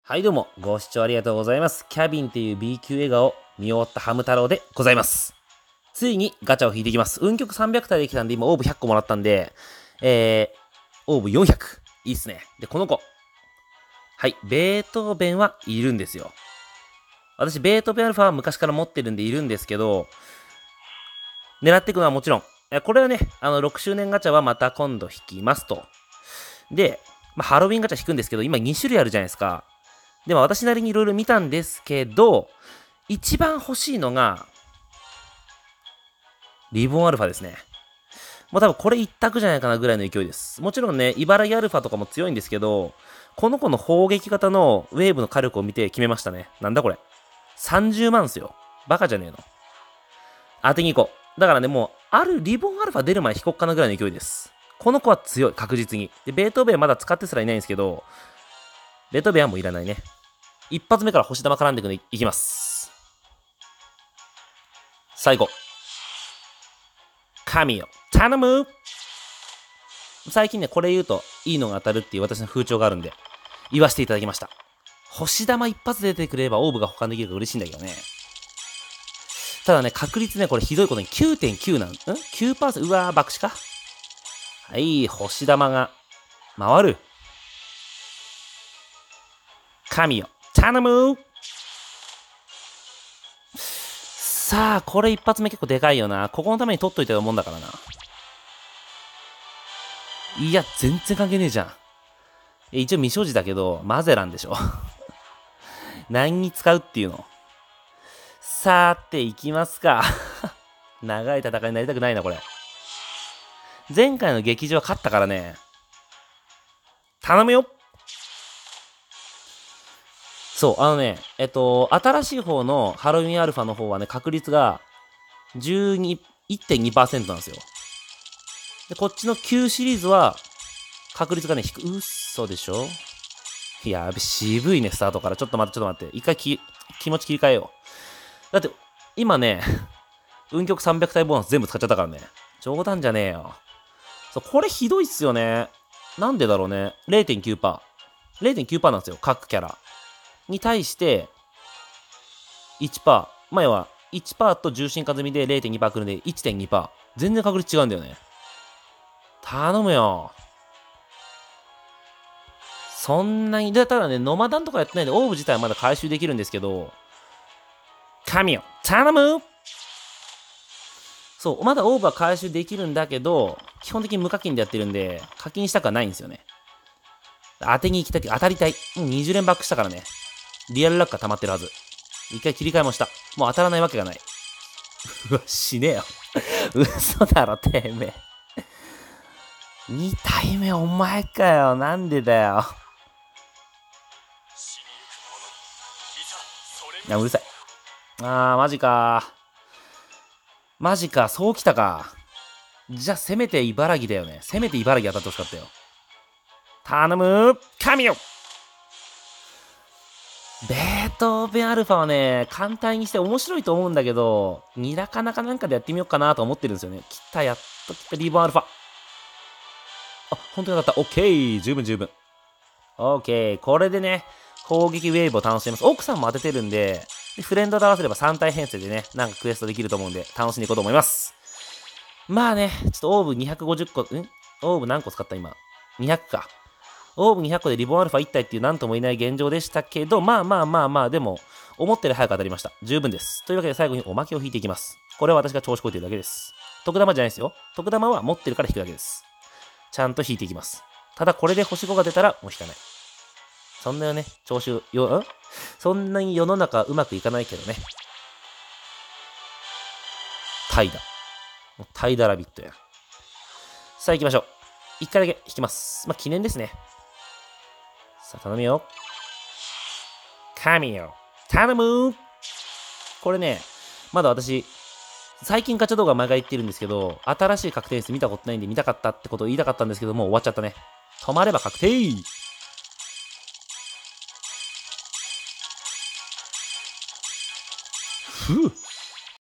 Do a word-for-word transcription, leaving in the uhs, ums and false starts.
はいどうも、ご視聴ありがとうございます。キャビンっていう B 級映画を見終わったハム太郎でございます。ついにガチャを引いていきます。運極さんびゃく体できたんで、今オーブひゃっこもらったんで、えー、オーブよんひゃく。いいっすね。で、この子。はい、ベートーベンはいるんですよ。私、ベートーベンアルファは昔から持ってるんでいるんですけど、狙っていくのはもちろん、これはね、あの、ろくしゅうねんガチャはまた今度引きますと。で、まあ、ハロウィンガチャ引くんですけど、今に種類あるじゃないですか。でも私なりにいろいろ見たんですけど、一番欲しいのが、リボンアルファですね。もう多分これ一択じゃないかなぐらいの勢いです。もちろんね、茨城アルファとかも強いんですけど、この子の砲撃型のウェーブの火力を見て決めましたね。なんだこれ。さんじゅうまんっすよ。バカじゃねえの。当てに行こう。だからね、もう、あるリボンアルファ出る前引こっかなぐらいの勢いです。この子は強い、確実に。で、ベートーベンまだ使ってすらいないんですけど、ベートーベンはもういらないね。一発目から星玉絡んでいくのいきます。最後。神よ。頼む。最近ね、これ言うといいのが当たるっていう私の風潮があるんで、言わせていただきました。星玉一発出てくればオーブが保管できるから嬉しいんだけどね。ただね、確率ね、これひどいことに きゅうてんきゅう なん、ん ?きゅうパーセント、うわー、爆死か。はい、星玉が回る。神よ。頼む。さあ、これ一発目結構でかいよな。ここのために取っといたようなもんだからな。いや、全然関係ねえじゃん。一応未所持だけど、マゼランでしょ。何に使うっていうの。さーて、いきますか。長い戦いになりたくないな、これ。前回の劇場は勝ったからね。頼むよ。そう、あのね、えっと、新しい方のハロウィンアルファの方はね、確率がじゅうに、いってんにパーセント なんですよ。で、こっちのきゅうシリーズは、確率がね、低い。うっそでしょ。いや、渋いね、スタートから。ちょっと待って、ちょっと待って。一回き気持ち切り替えよう。だって、今ね、運極さんびゃく体ボーナス全部使っちゃったからね。冗談じゃねえよ。そう、これひどいっすよね。なんでだろうね。れいてんきゅうパーセント。れいてんきゅうパーセント なんですよ。各キャラ。に対して、いちパーセント。前は、いちパーセントと重心化済みで れいてんにパーセント 来るんで いってんにパーセント。全然確率違うんだよね。頼むよ。そんなに、だただね、ノマダンとかやってないんで、オーブ自体はまだ回収できるんですけど、神よ、頼む。そう、まだオーブは回収できるんだけど、基本的に無課金でやってるんで、課金したくはないんですよね。当てに行きたい、当たりたい。うん、にじゅう連バックしたからね。リアルラッカー溜まってるはず。一回切り替えもした。もう当たらないわけがない。うわ、死ねよ。嘘だろ、てめえ。に体目お前かよ。なんでだよ。いや、うるさい。あー、マジか。マジか、そうきたか。じゃあ、せめて茨城だよね。せめて茨城当たってほしかったよ。頼む。神よ。ベートーベンアルファはね、簡単にして面白いと思うんだけど、ニラかなかなんかでやってみようかなと思ってるんですよね。来た、やっと来た、リボンアルファ。あ、本当に当たった。オッケー。十分十分。オッケー。これでね、攻撃ウェーブを楽しめます。奥さんも当ててるんで、でフレンドで合わせればさん体編成でね、なんかクエストできると思うんで、楽しんでいこうと思います。まあね、ちょっとオーブにひゃくごじゅっこ、んオーブ何個使った今 ?にひゃく か。オーブにひゃっこでリボンアルファいち体っていうなんとも言えない現状でしたけど、まあまあまあまあ、でも、思ったより早く当たりました。十分です。というわけで最後におまけを引いていきます。これは私が調子こいてるだけです。特玉じゃないですよ。特玉は持ってるから引くだけです。ちゃんと引いていきます。ただこれで星ごが出たらもう引かない。そんなよね、調子よ、んそんなに世の中うまくいかないけどね。タイだ。タイダラビットや。さあ行きましょう。一回だけ引きます。まあ、記念ですね。さあ、頼むよ。神よ。頼む。これね、まだ私、最近ガチャ動画毎回言ってるんですけど、新しい確定数見たことないんで見たかったってことを言いたかったんですけど、もう終わっちゃったね。止まれば確定。ふう。